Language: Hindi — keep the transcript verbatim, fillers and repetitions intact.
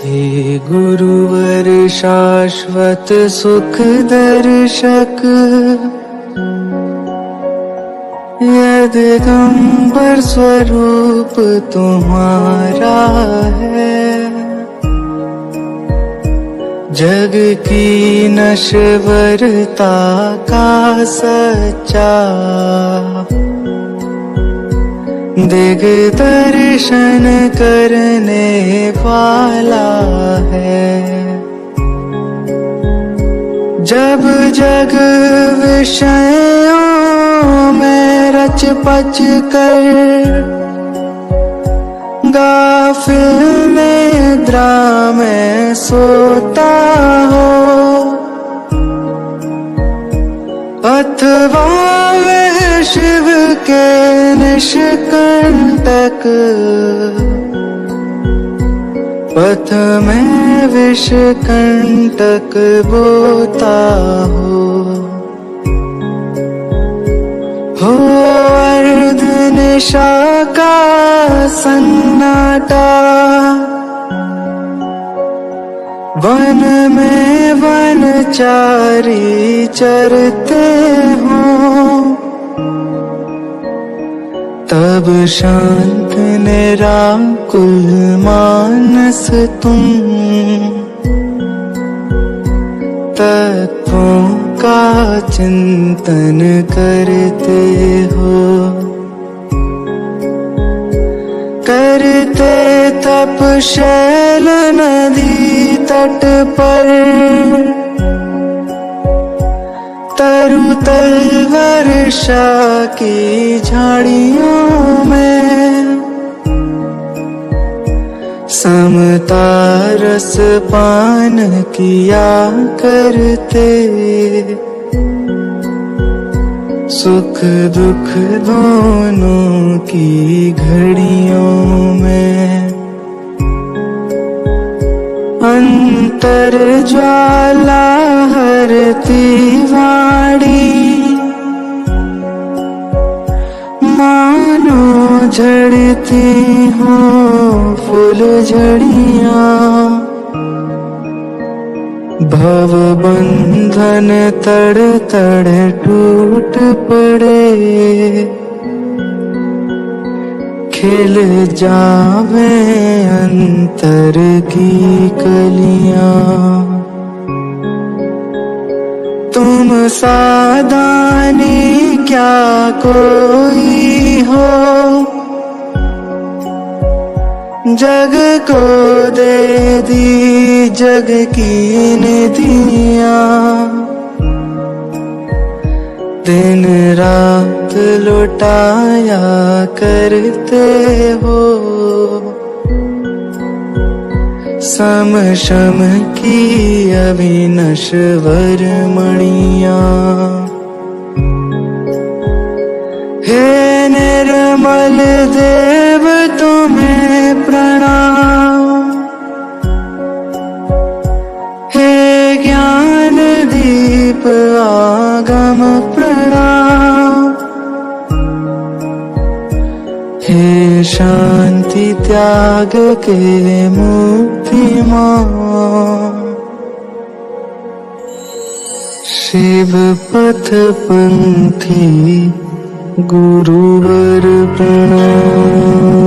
हे गुरुवर शाश्वत सुख दर्शक, यदिगंबर स्वरूप तुम्हारा है। जग की नश्वरता का सच्चा दिग दर्शन करने वाला है। जब जग विषयों में रच पच कर गाफिल निद्रा में सोता हो, अथवा शिव के निष्कंटक पथ में विषकंटक बोता हो। हो अर्ध निशा का सन्नाटा, वन में वनचारी चरते हों, तब शांत निराकुल मानस तुम तत्वों का चिंतन करते हो। करते तप शैल नदी तट पर, तरुतल वर्षा की झाड़ियों में, समता रस पान किया करते। सुख दुख दोनों की घड़ियों में, अंतर ज्वाला हरती वाणी, मानो झड़ती हो फूल झड़ियाँ। भव बंधन तड़ तड़ टूट पड़े, खिल जावे अंतर की कलियां। तुम सादानी क्या कोई हो, जग को दे दी जग की निधियां। दिन रात लुटाया करते हो, सम शम की अविनश्वर मणियां। हे निर्मल देव तुम्हें प्रणाम, हे ज्ञान दीप आगम प्रणाम। हे शांति त्याग के मूर्तिमान, शिव पथ पंथी गुरुवर प्रणाम।